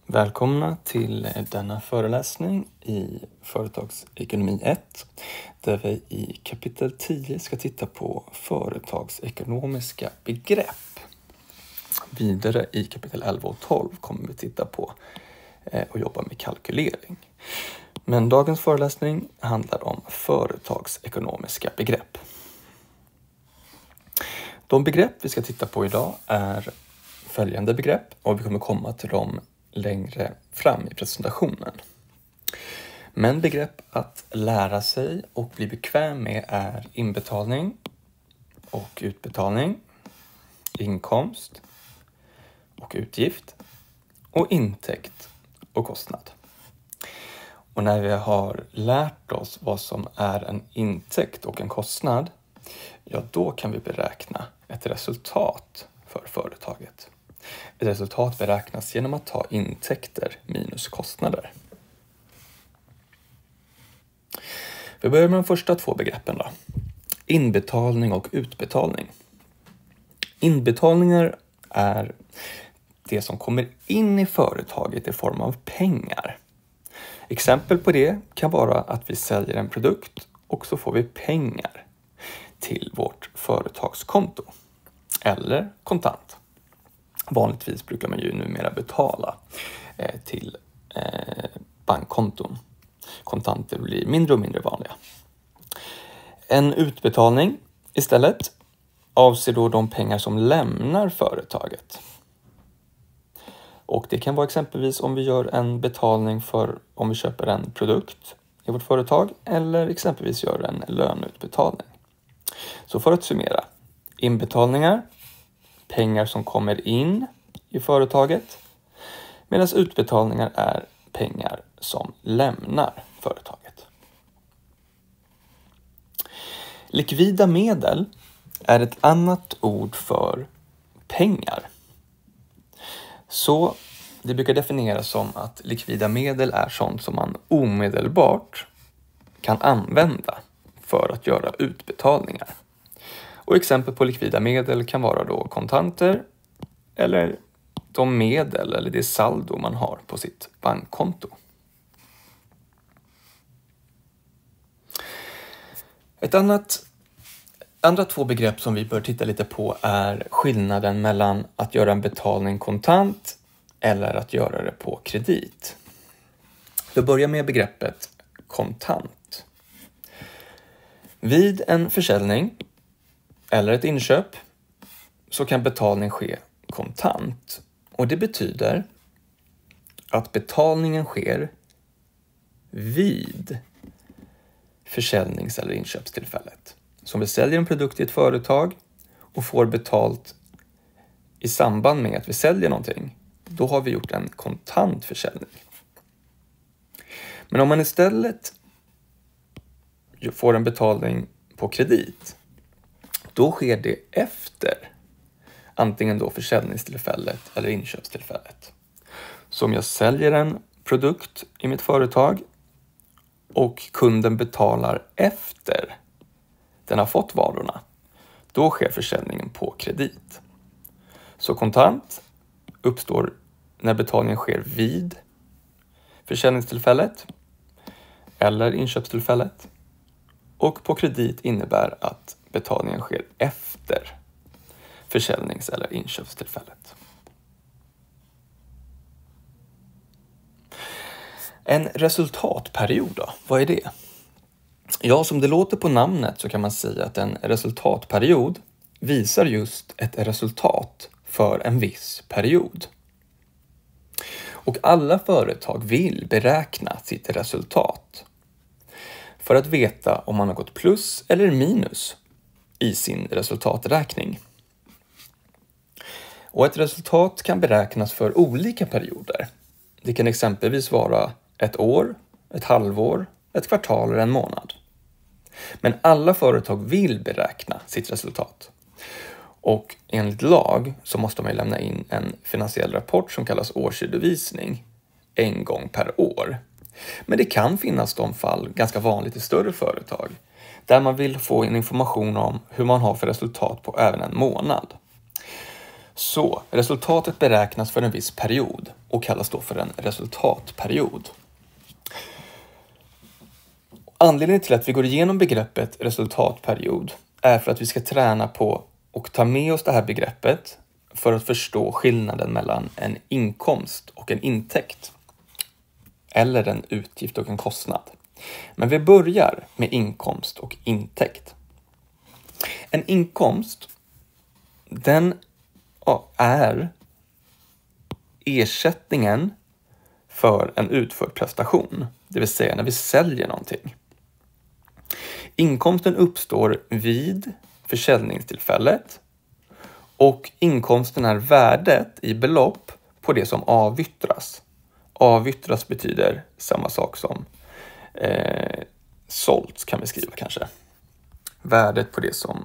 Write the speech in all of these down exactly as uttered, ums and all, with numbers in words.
Välkomna till denna föreläsning i Företagsekonomi ett, där vi i kapitel tio ska titta på företagsekonomiska begrepp. Vidare i kapitel elva och tolv kommer vi titta på och jobba med kalkylering. Men dagens föreläsning handlar om företagsekonomiska begrepp. De begrepp vi ska titta på idag är följande begrepp, och vi kommer komma till dem längre fram i presentationen. Men begrepp att lära sig och bli bekväm med är inbetalning och utbetalning, inkomst och utgift och intäkt och kostnad. Och när vi har lärt oss vad som är en intäkt och en kostnad, ja då kan vi beräkna ett resultat för företaget. Ett resultat beräknas genom att ta intäkter minus kostnader. Vi börjar med de första två begreppen då. Inbetalning och utbetalning. Inbetalningar är det som kommer in i företaget i form av pengar. Exempel på det kan vara att vi säljer en produkt och så får vi pengar till vårt företagskonto eller kontant. Vanligtvis brukar man ju numera betala eh, till eh, bankkonton. Kontanter blir mindre och mindre vanliga. En utbetalning istället avser då de pengar som lämnar företaget. Och det kan vara exempelvis om vi gör en betalning för om vi köper en produkt i vårt företag eller exempelvis gör en löneutbetalning. Så för att summera, inbetalningar, pengar som kommer in i företaget, medan utbetalningar är pengar som lämnar företaget. Likvida medel är ett annat ord för pengar. Så det brukar definieras som att likvida medel är sånt som man omedelbart kan använda för att göra utbetalningar. Och exempel på likvida medel kan vara då kontanter eller de medel eller det saldo man har på sitt bankkonto. Ett annat, andra två begrepp som vi bör titta lite på är skillnaden mellan att göra en betalning kontant eller att göra det på kredit. Vi börjar med begreppet kontant. Vid en försäljning eller ett inköp så kan betalning ske kontant. Och det betyder att betalningen sker vid försäljnings- eller inköpstillfället. Så om vi säljer en produkt i ett företag och får betalt i samband med att vi säljer någonting, då har vi gjort en kontant försäljning. Men om man istället får en betalning på kredit, då sker det efter antingen då försäljningstillfället eller inköpstillfället. Så om jag säljer en produkt i mitt företag och kunden betalar efter den har fått varorna, då sker försäljningen på kredit. Så kontant uppstår när betalningen sker vid försäljningstillfället eller inköpstillfället, och på kredit innebär att betalningen sker efter försäljnings- eller inköpstillfället. En resultatperiod då, vad är det? Ja, som det låter på namnet så kan man säga att en resultatperiod visar just ett resultat för en viss period. Och alla företag vill beräkna sitt resultat för att veta om man har gått plus eller minus i sin resultaträkning. Och ett resultat kan beräknas för olika perioder. Det kan exempelvis vara ett år, ett halvår, ett kvartal eller en månad. Men alla företag vill beräkna sitt resultat. Och enligt lag så måste man lämna in en finansiell rapport som kallas årsredovisning en gång per år. Men det kan finnas de fall, ganska vanligt i större företag, där man vill få en information om hur man har för resultat på även en månad. Så resultatet beräknas för en viss period och kallas då för en resultatperiod. Anledningen till att vi går igenom begreppet resultatperiod är för att vi ska träna på och ta med oss det här begreppet för att förstå skillnaden mellan en inkomst och en intäkt. Eller en utgift och en kostnad. Men vi börjar med inkomst och intäkt. En inkomst, den är ersättningen för en utförd prestation. Det vill säga när vi säljer någonting. Inkomsten uppstår vid försäljningstillfället och inkomsten är värdet i belopp på det som avyttras. Avyttras betyder samma sak som eh, sålt kan vi skriva kanske. Värdet på det som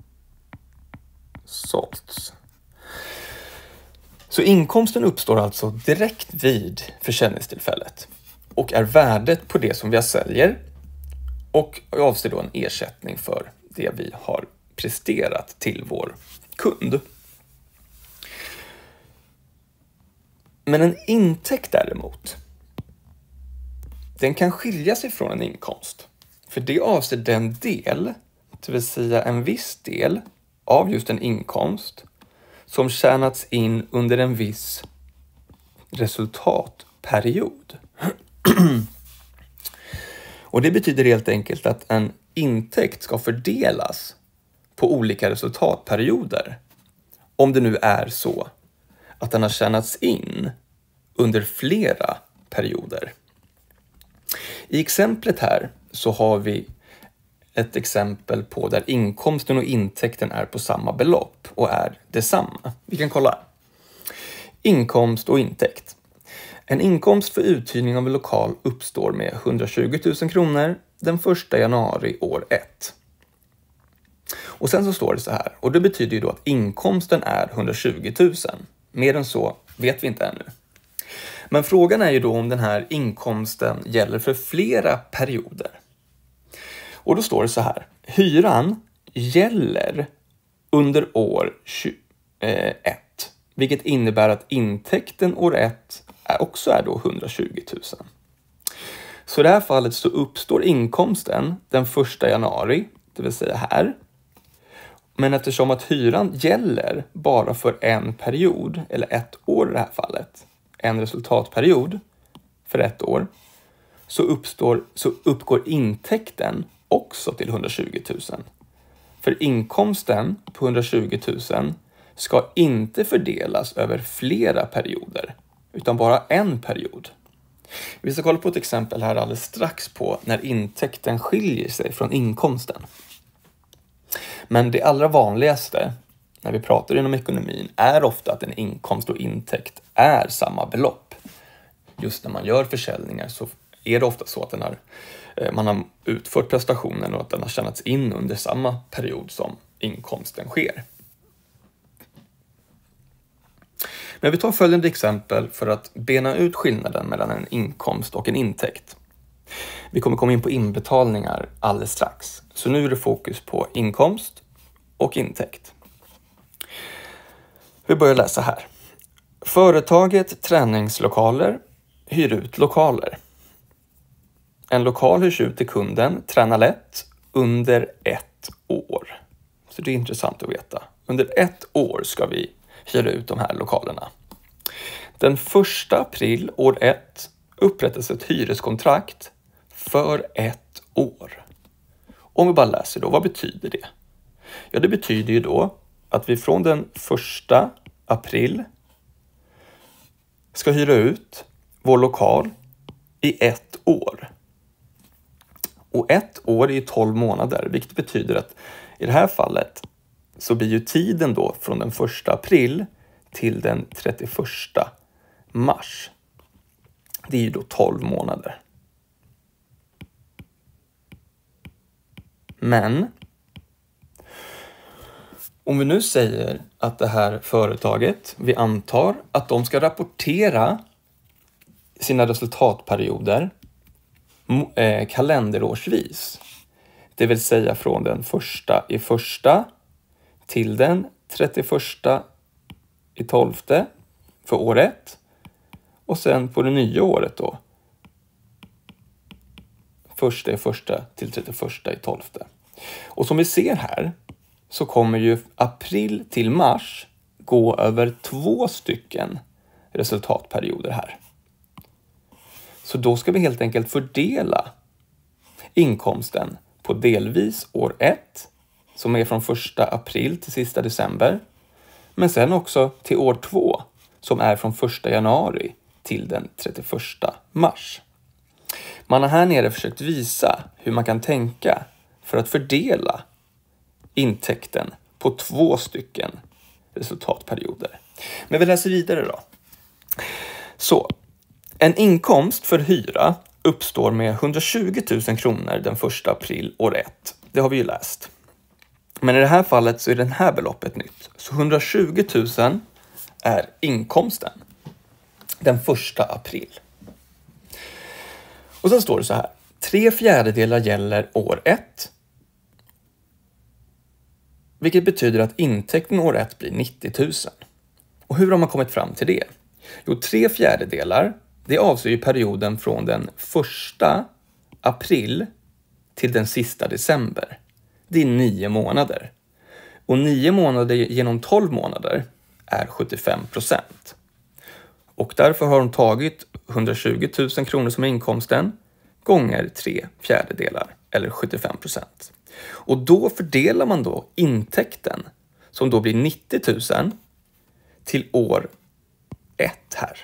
sålts. Så inkomsten uppstår alltså direkt vid försäljningstillfället och är värdet på det som vi säljer och avser då en ersättning för det vi har presterat till vår kund. Men en intäkt däremot, den kan skilja sig från en inkomst. För det avser den del, det vill säga en viss del av just en inkomst som tjänats in under en viss resultatperiod. Och det betyder helt enkelt att en intäkt ska fördelas på olika resultatperioder. Om det nu är så att den har tjänats in under flera perioder. I exemplet här så har vi ett exempel på där inkomsten och intäkten är på samma belopp och är detsamma. Vi kan kolla. Inkomst och intäkt. En inkomst för uthyrning av en lokal uppstår med hundratjugo tusen kronor den första januari år ett. Och sen så står det så här, och det betyder ju då att inkomsten är hundratjugo tusen. Mer än så vet vi inte ännu. Men frågan är ju då om den här inkomsten gäller för flera perioder. Och då står det så här, hyran gäller under år ett, vilket innebär att intäkten år ett också är då hundratjugo tusen. Så i det här fallet så uppstår inkomsten den första januari, det vill säga här. Men eftersom att hyran gäller bara för en period, eller ett år i det här fallet, en resultatperiod för ett år, så, uppstår, så uppgår intäkten också till hundratjugo tusen. För inkomsten på hundratjugo tusen ska inte fördelas över flera perioder, utan bara en period. Vi ska kolla på ett exempel här alldeles strax på när intäkten skiljer sig från inkomsten. Men det allra vanligaste när vi pratar inom ekonomin är ofta att en inkomst och intäkt är samma belopp. Just när man gör försäljningar så är det ofta så att den har, man har utfört prestationen och att den har tjänats in under samma period som inkomsten sker. Men vi tar följande exempel för att bena ut skillnaden mellan en inkomst och en intäkt. Vi kommer komma in på inbetalningar alldeles strax. Så nu är det fokus på inkomst och intäkt. Vi börjar läsa här. Företaget Träningslokaler hyr ut lokaler. En lokal hyrs ut till kunden, Träna lätt, under ett år. Så det är intressant att veta. Under ett år ska vi hyra ut de här lokalerna. Den första april år ett upprättas ett hyreskontrakt för ett år. Om vi bara läser då, vad betyder det? Ja, det betyder ju då att vi från den första april ska hyra ut vår lokal i ett år. Och ett år är ju tolv månader, vilket betyder att i det här fallet så blir ju tiden då från den första april till den trettioförsta mars. Det är ju då tolv månader. Men om vi nu säger att det här företaget, vi antar att de ska rapportera sina resultatperioder eh, kalenderårsvis. Det vill säga från den första i första till den trettioförsta i tolfte för år ett. Och sen på det nya året då. Första i första till trettioförsta i tolfte. Och som vi ser här så kommer ju april till mars gå över två stycken resultatperioder här. Så då ska vi helt enkelt fördela inkomsten på delvis år ett, som är från första april till sista december, men sen också till år två, som är från första januari till den trettioförsta mars. Man har här nere försökt visa hur man kan tänka för att fördela intäkten på två stycken resultatperioder. Men vi läser vidare då. Så, en inkomst för hyra uppstår med hundratjugo tusen kronor den första april år ett. Det har vi ju läst. Men i det här fallet så är det här beloppet nytt. Så hundratjugo tusen är inkomsten den första april. Och sen står det så här. Tre fjärdedelar gäller år ett. Vilket betyder att intäkten år ett blir nittio tusen. Och hur har man kommit fram till det? Jo, tre fjärdedelar, det avser ju perioden från den första april till den sista december. Det är nio månader. Och nio månader genom tolv månader är sjuttiofem procent. Och därför har de tagit hundratjugo tusen kronor som inkomsten gånger tre fjärdedelar eller sjuttiofem procent. Och då fördelar man då intäkten som då blir nittio tusen till år ett här.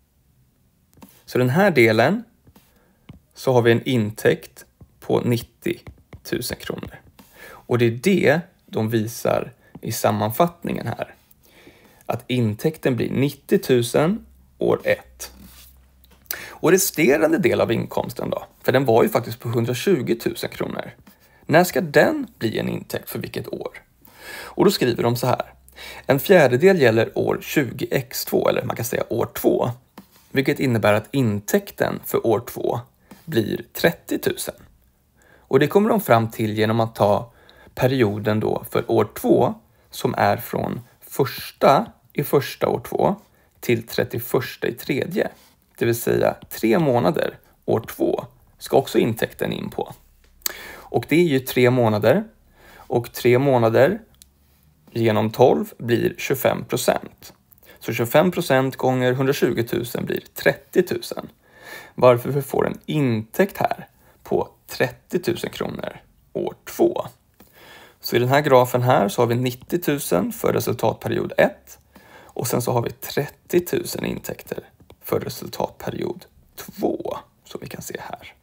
Så den här delen så har vi en intäkt på nittio tusen kronor. Och det är det de visar i sammanfattningen här. Att intäkten blir nittio tusen år ett. Och resterande del av inkomsten då, för den var ju faktiskt på hundratjugo tusen kronor. När ska den bli en intäkt för vilket år? Och då skriver de så här. En fjärdedel gäller år tjugo x två, eller man kan säga år två. Vilket innebär att intäkten för år två blir trettio tusen. Och det kommer de fram till genom att ta perioden då för år två som är från första i första år två till trettioförsta i tredje. Det vill säga tre månader år två ska också intäkten in på. Och det är ju tre månader. Och tre månader genom tolv blir tjugofem procent. Så tjugofem procent gånger hundratjugo tusen blir trettio tusen. Varför vi får en intäkt här på trettio tusen kronor år två. Så i den här grafen här så har vi nittio tusen för resultatperiod ett. Och sen så har vi trettio tusen intäkter för resultatperiod två. Som vi kan se här.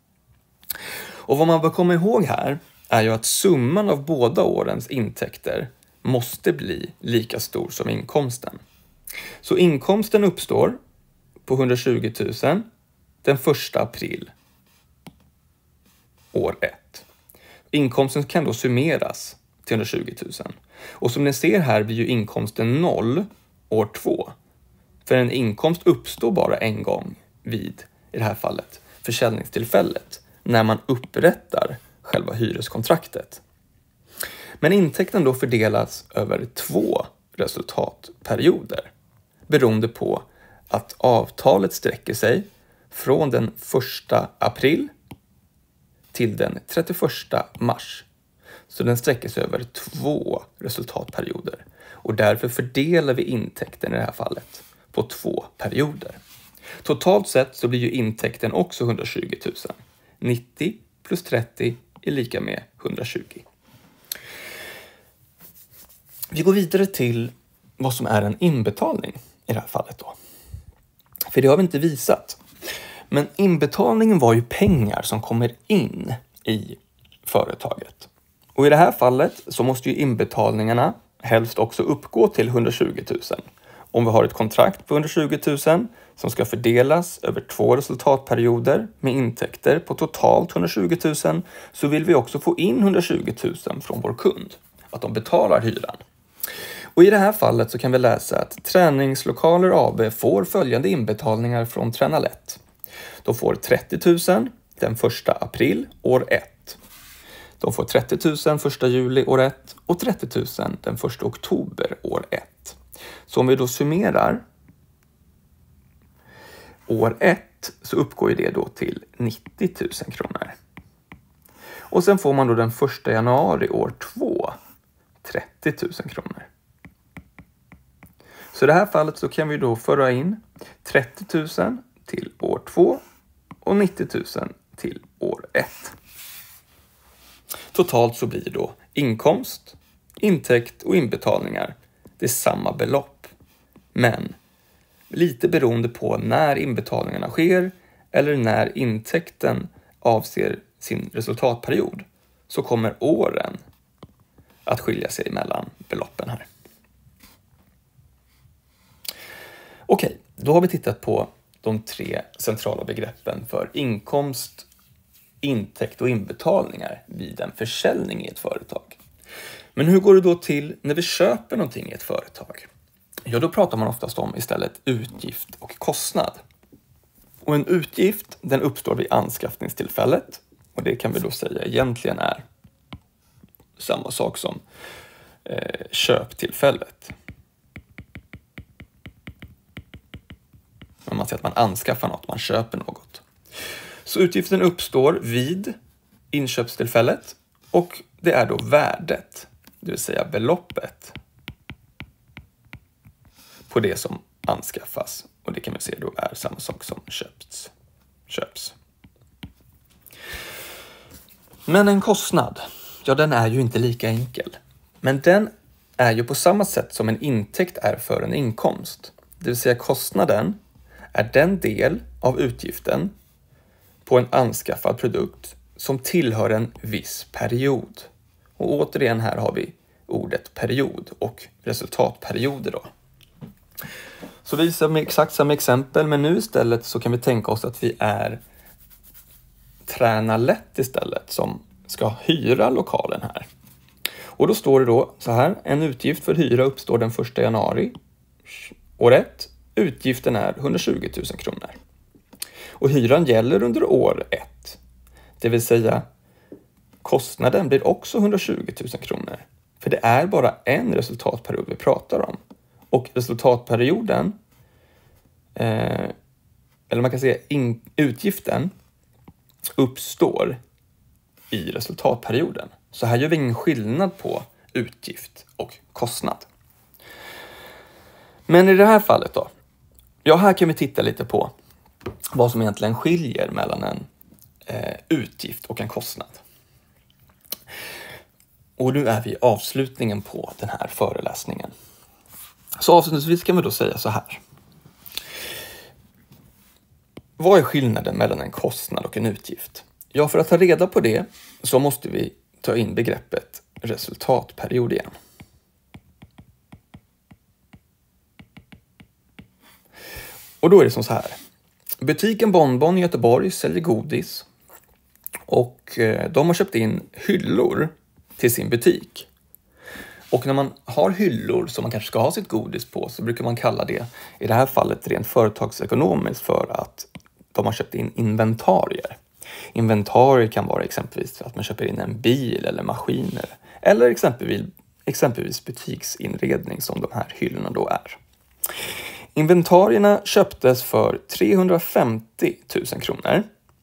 Och vad man bör komma ihåg här är ju att summan av båda årens intäkter måste bli lika stor som inkomsten. Så inkomsten uppstår på hundratjugo tusen den första april år ett. Inkomsten kan då summeras till hundratjugo tusen. Och som ni ser här blir ju inkomsten noll år två. För en inkomst uppstår bara en gång vid, i det här fallet, försäljningstillfället. När man upprättar själva hyreskontraktet. Men intäkten då fördelas över två resultatperioder. Beroende på att avtalet sträcker sig från den första april till den trettioförsta mars. Så den sträcker sig över två resultatperioder. Och därför fördelar vi intäkten i det här fallet på två perioder. Totalt sett så blir ju intäkten också hundratjugo tusen. nittio plus trettio är lika med hundratjugo. Vi går vidare till vad som är en inbetalning i det här fallet då. För det har vi inte visat. Men inbetalningen var ju pengar som kommer in i företaget. Och i det här fallet så måste ju inbetalningarna helst också uppgå till hundratjugo tusen. Om vi har ett kontrakt på hundratjugo tusen som ska fördelas över två resultatperioder med intäkter på totalt hundratjugo tusen så vill vi också få in hundratjugo tusen från vår kund. Att de betalar hyran. Och i det här fallet så kan vi läsa att Träningslokaler A B får följande inbetalningar från Tränarlätt. De får trettio tusen den första april år ett. De får trettio tusen första juli år ett och trettio tusen den första oktober år ett. Så om vi då summerar år ett så uppgår ju det då till nittio tusen kronor. Och sen får man då den första januari år två trettio tusen kronor. Så i det här fallet så kan vi då föra in trettio tusen till år två och nittio tusen till år ett. Totalt så blir då inkomst, intäkt och inbetalningar det är samma belopp. Men lite beroende på när inbetalningarna sker eller när intäkten avser sin resultatperiod så kommer åren att skilja sig mellan beloppen här. Okej, då har vi tittat på de tre centrala begreppen för inkomst, intäkt och inbetalningar vid en försäljning i ett företag. Men hur går det då till när vi köper någonting i ett företag? Ja, då pratar man oftast om istället utgift och kostnad. Och en utgift den uppstår vid anskaffningstillfället och det kan vi då säga egentligen är samma sak som eh, köptillfället. Om man säger att man anskaffar något, man köper något. Så utgiften uppstår vid inköpstillfället och det är då värdet, det vill säga beloppet på det som anskaffas. Och det kan vi se då är samma sak som köps. köps. Men en kostnad, ja den är ju inte lika enkel. Men den är ju på samma sätt som en intäkt är för en inkomst. Det vill säga kostnaden är den del av utgiften på en anskaffad produkt som tillhör en viss period. Och återigen här har vi ordet period och resultatperioder då. Så vi visar med exakt samma exempel, men nu istället så kan vi tänka oss att vi är Träna Lätt istället som ska hyra lokalen här. Och då står det då så här, en utgift för hyra uppstår den första januari år ett. Utgiften är hundratjugo tusen kronor. Och hyran gäller under år ett. Det vill säga kostnaden blir också hundratjugo tusen kronor. För det är bara en resultatperiod vi pratar om. Och resultatperioden, eh, eller man kan säga in, utgiften, uppstår i resultatperioden. Så här gör vi ingen skillnad på utgift och kostnad. Men i det här fallet då, ja här kan vi titta lite på vad som egentligen skiljer mellan en eh, utgift och en kostnad. Och nu är vi i avslutningen på den här föreläsningen. Så avslutningsvis kan vi då säga så här. Vad är skillnaden mellan en kostnad och en utgift? Ja, för att ta reda på det så måste vi ta in begreppet resultatperiod igen. Och då är det som så här. Butiken Bonbon i Göteborg säljer godis och de har köpt in hyllor till sin butik. Och när man har hyllor som man kanske ska ha sitt godis på så brukar man kalla det, i det här fallet rent företagsekonomiskt, för att de har köpt in inventarier. Inventarier kan vara exempelvis att man köper in en bil eller maskiner eller exempelvis, exempelvis butiksinredning som de här hyllorna då är. Inventarierna köptes för trehundrafemtio tusen kronor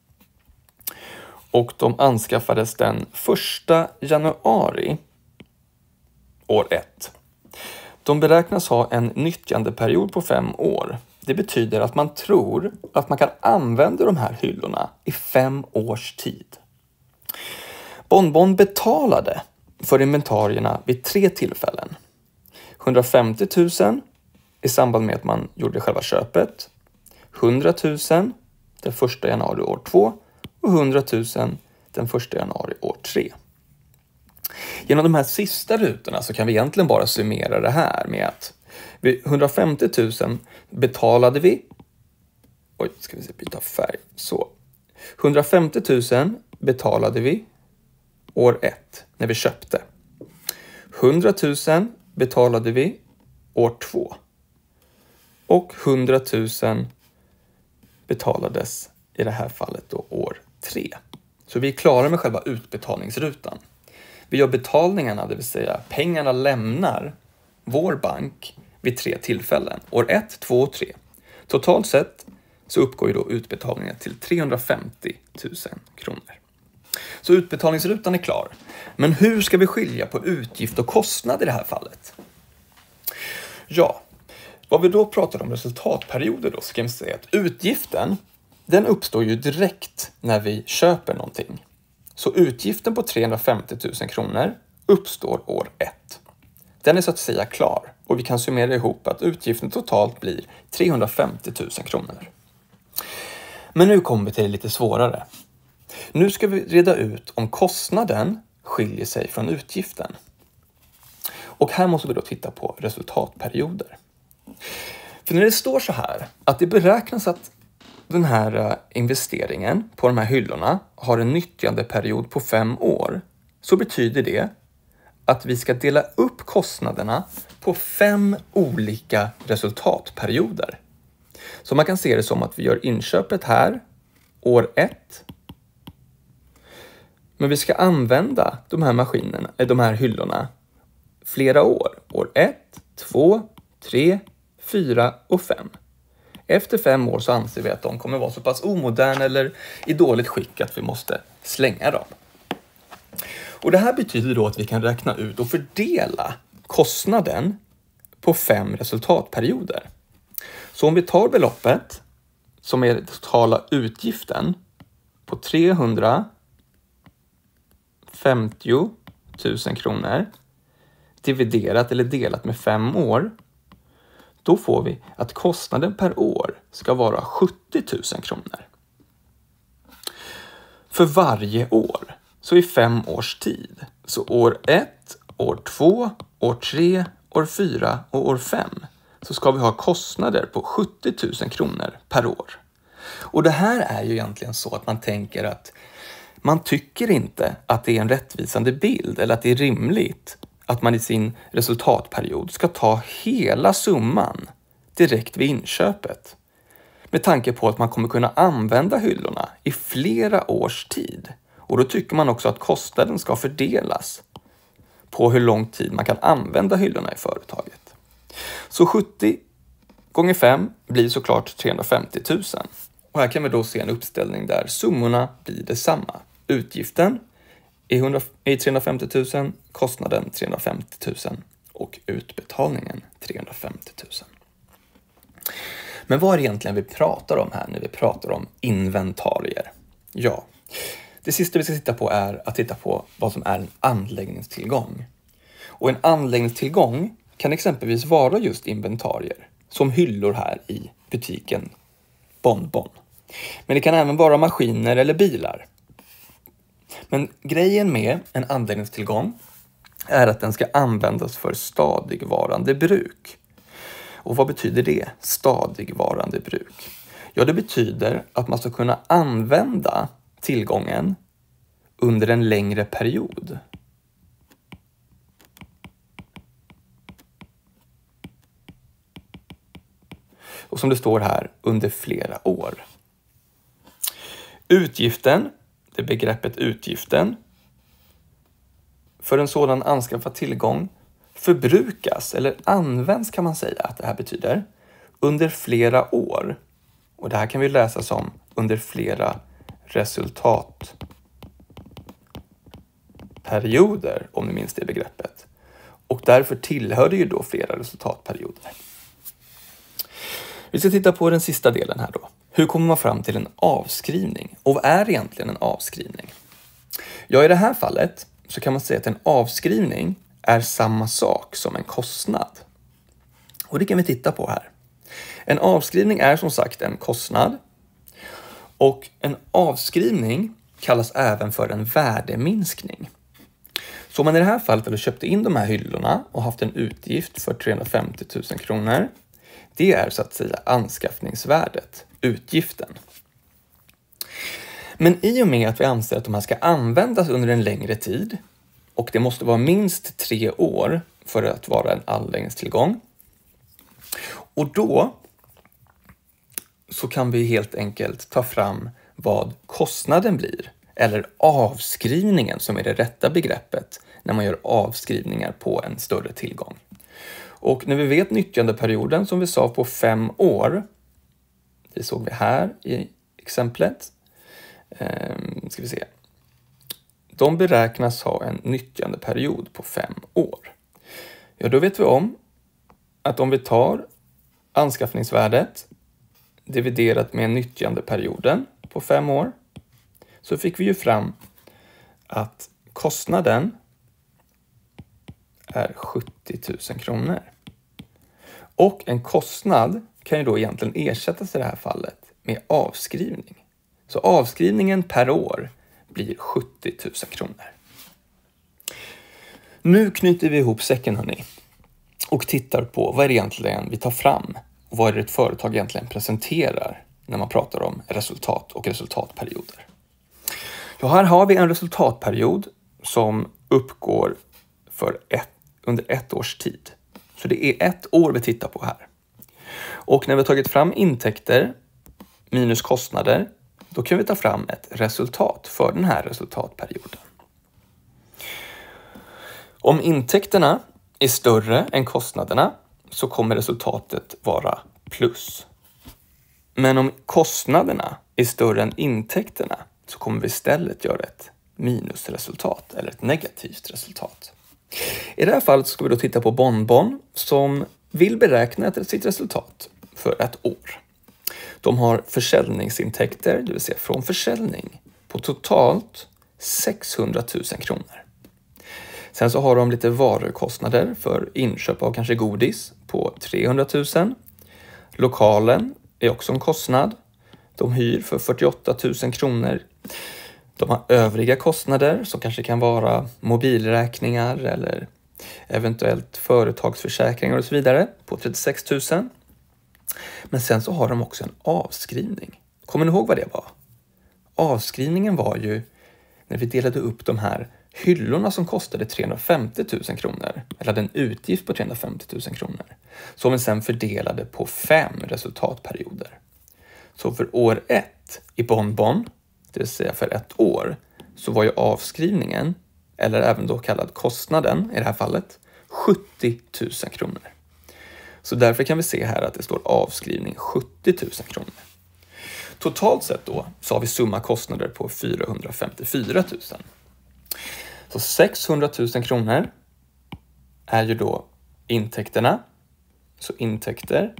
och de anskaffades den första januari år ett. De beräknas ha en nyttjandeperiod på fem år. Det betyder att man tror att man kan använda de här hyllorna i fem års tid. Bonbon betalade för inventarierna vid tre tillfällen. hundrafemtio tusen i samband med att man gjorde själva köpet, hundra tusen den första januari år två och hundra tusen den första januari år tre. Genom de här sista rutorna så kan vi egentligen bara summera det här med att vid hundrafemtio tusen betalade vi, oj ska vi se, byta färg, så. hundrafemtio tusen betalade vi år ett när vi köpte. hundra tusen betalade vi år två. Och hundra tusen betalades i det här fallet då år tre. Så vi är klara med själva utbetalningsrutan. Vi gör betalningarna, det vill säga pengarna lämnar vår bank vid tre tillfällen. År ett, två och tre. Totalt sett så uppgår ju då utbetalningen till trehundrafemtio tusen kronor. Så utbetalningsrutan är klar. Men hur ska vi skilja på utgift och kostnad i det här fallet? Ja, vad vi då pratar om resultatperioder då, så kan vi säga att utgiften, den uppstår ju direkt när vi köper någonting. Så utgiften på trehundrafemtio tusen kronor uppstår år ett. Den är så att säga klar och vi kan summera ihop att utgiften totalt blir trehundrafemtio tusen kronor. Men nu kommer vi till det lite svårare. Nu ska vi reda ut om kostnaden skiljer sig från utgiften. Och här måste vi då titta på resultatperioder. För när det står så här att det beräknas att den här investeringen på de här hyllorna har en nyttjandeperiod på fem år, så betyder det att vi ska dela upp kostnaderna på fem olika resultatperioder. Så man kan se det som att vi gör inköpet här år ett. Men vi ska använda de här maskinerna, de här hyllorna flera år. År ett, två, tre, fyra och fem. Efter fem år så anser vi att de kommer vara så pass omoderna eller i dåligt skick att vi måste slänga dem. Och det här betyder då att vi kan räkna ut och fördela kostnaden på fem resultatperioder. Så om vi tar beloppet som är den totala utgiften på trehundrafemtio tusen kronor dividerat eller delat med fem år, då får vi att kostnaden per år ska vara sjuttio tusen kronor. För varje år, så i fem års tid. Så år ett, år två, år tre, år fyra och år fem så ska vi ha kostnader på sjuttio tusen kronor per år. Och det här är ju egentligen så att man tänker att man tycker inte att det är en rättvisande bild eller att det är rimligt att man i sin resultatperiod ska ta hela summan direkt vid inköpet. Med tanke på att man kommer kunna använda hyllorna i flera års tid. Och då tycker man också att kostnaden ska fördelas på hur lång tid man kan använda hyllorna i företaget. Så sjuttio gånger fem blir såklart trehundrafemtio tusen. Och här kan vi då se en uppställning där summorna blir detsamma. Utgiften är trehundrafemtio tusen, kostnaden trehundrafemtio tusen och utbetalningen trehundrafemtio tusen. Men vad är det egentligen vi pratar om här när vi pratar om inventarier? Ja, det sista vi ska titta på är att titta på vad som är en anläggningstillgång. Och en anläggningstillgång kan exempelvis vara just inventarier, som hyllor här i butiken Bonbon. Men det kan även vara maskiner eller bilar. Men grejen med en anläggningstillgång är att den ska användas för stadigvarande bruk. Och vad betyder det? Stadigvarande bruk. Ja, det betyder att man ska kunna använda tillgången under en längre period. Och som det står här, under flera år. Utgiften, det är begreppet utgiften, för en sådan anskaffad tillgång förbrukas eller används, kan man säga att det här betyder, under flera år. Och det här kan vi läsa som under flera resultatperioder, om ni minns det begreppet. Och därför tillhör det ju då flera resultatperioder. Vi ska titta på den sista delen här då. Hur kommer man fram till en avskrivning? Och vad är egentligen en avskrivning? Ja, i det här fallet så kan man säga att en avskrivning är samma sak som en kostnad. Och det kan vi titta på här. En avskrivning är som sagt en kostnad. Och en avskrivning kallas även för en värdeminskning. Så om man i det här fallet hade köpt in de här hyllorna och haft en utgift för trehundrafemtio tusen kronor. Det är så att säga anskaffningsvärdet, utgiften. Men i och med att vi anser att de här ska användas under en längre tid och det måste vara minst tre år för att vara en anläggningstillgång. Och då så kan vi helt enkelt ta fram vad kostnaden blir, eller avskrivningen som är det rätta begreppet när man gör avskrivningar på en större tillgång. Och när vi vet nyttjandeperioden som vi sa på fem år, det såg vi här i exemplet, ehm, ska vi se. De beräknas ha en nyttjandeperiod på fem år. Ja, då vet vi om att om vi tar anskaffningsvärdet dividerat med nyttjandeperioden på fem år, så fick vi ju fram att kostnaden är sjuttio tusen kronor. Och en kostnad kan ju då egentligen ersättas i det här fallet med avskrivning. Så avskrivningen per år blir sjuttio tusen kronor. Nu knyter vi ihop säcken, hörni, och tittar på vad är det egentligen vi tar fram och vad är det ett företag egentligen presenterar när man pratar om resultat och resultatperioder. Ja, här har vi en resultatperiod som uppgår för ett, under ett års tid. Så det är ett år vi tittar på här. Och när vi har tagit fram intäkter minus kostnader, då kan vi ta fram ett resultat för den här resultatperioden. Om intäkterna är större än kostnaderna så kommer resultatet vara plus. Men om kostnaderna är större än intäkterna så kommer vi istället göra ett minusresultat eller ett negativt resultat. I det här fallet ska vi då titta på Bonbon som vill beräkna sitt resultat för ett år. De har försäljningsintäkter, det vill säga från försäljning, på totalt sexhundra tusen kronor. Sen så har de lite varukostnader för inköp av kanske godis på trehundra tusen. Lokalen är också en kostnad. De hyr för fyrtioåtta tusen kronor. De har övriga kostnader som kanske kan vara mobilräkningar eller eventuellt företagsförsäkringar och så vidare på trettiosex tusen. Men sen så har de också en avskrivning. Kommer ni ihåg vad det var? Avskrivningen var ju när vi delade upp de här hyllorna som kostade trehundrafemtio tusen kronor, eller hade en utgift på trehundrafemtio tusen kronor, som vi sen fördelade på fem resultatperioder. Så för år ett i Bonbon, det vill säga för ett år, så var ju avskrivningen, eller även då kallad kostnaden i det här fallet, sjuttio tusen kronor. Så därför kan vi se här att det står avskrivning sjuttio tusen kronor. Totalt sett då så har vi summa kostnader på fyrahundrafemtiofyra tusen. Så sexhundra tusen kronor är ju då intäkterna. Så intäkter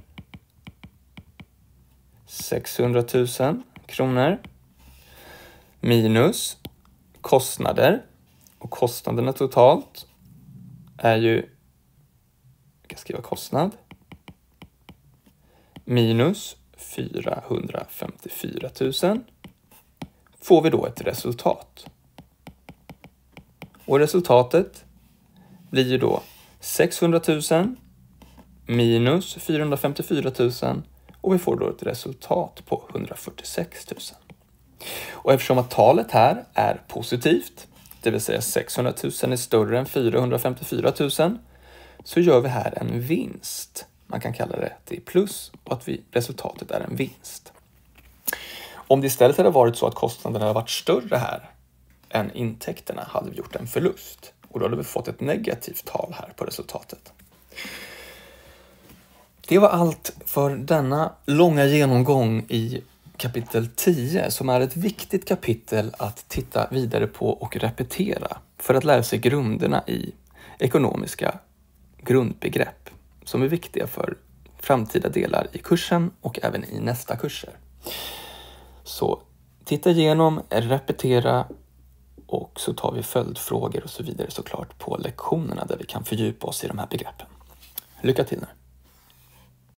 sexhundra tusen kronor minus kostnader. Och kostnaderna totalt är ju, jag kan skriva kostnad, minus fyrahundrafemtiofyra tusen. Får vi då ett resultat. Och resultatet blir ju då sexhundra tusen minus fyrahundrafemtiofyra tusen och vi får då ett resultat på hundrafyrtiosex tusen. Och eftersom att talet här är positivt, det vill säga sexhundra tusen är större än fyrahundrafemtiofyra tusen, så gör vi här en vinst. Man kan kalla det till plus och att vi, resultatet är en vinst. Om det istället hade varit så att kostnaderna hade varit större här än intäkterna hade vi gjort en förlust. Och då hade vi fått ett negativt tal här på resultatet. Det var allt för denna långa genomgång i kapitel tio som är ett viktigt kapitel att titta vidare på och repetera för att lära sig grunderna i ekonomiska grundbegrepp som är viktiga för framtida delar i kursen och även i nästa kurser. Så titta igenom, repetera och så tar vi följdfrågor och så vidare såklart på lektionerna där vi kan fördjupa oss i de här begreppen. Lycka till nu!